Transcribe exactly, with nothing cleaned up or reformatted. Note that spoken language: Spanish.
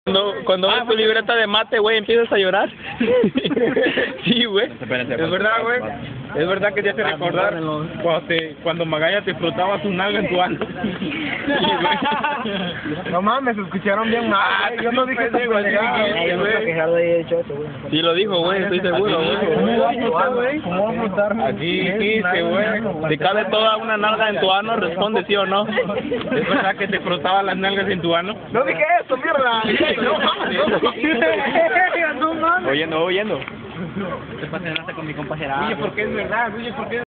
Cuando, cuando ves tu libreta de mate, güey, empiezas a llorar. Sí, güey. Es verdad, güey. Es verdad que te hace recordar cuando, te, cuando Magalla te frotaba tu nalga en tu ano. No mames, se escucharon bien mal, güey. Yo no dije eso, güey. Yo no quiero quejar de ahí de chocho, güey. Sí lo dijo, güey, estoy seguro, güey. ¿Cómo va a frotarme? Así dijiste, güey. Si cabe toda una nalga en tu ano, responde sí o no. Es verdad que te frotaba las nalgas en tu ano. No dije eso, mierda. No mames, no mames. Oyendo, oyendo. Te pasaste con mi compañera. Oye, ¿por qué es verdad? Oye, ¿por qué?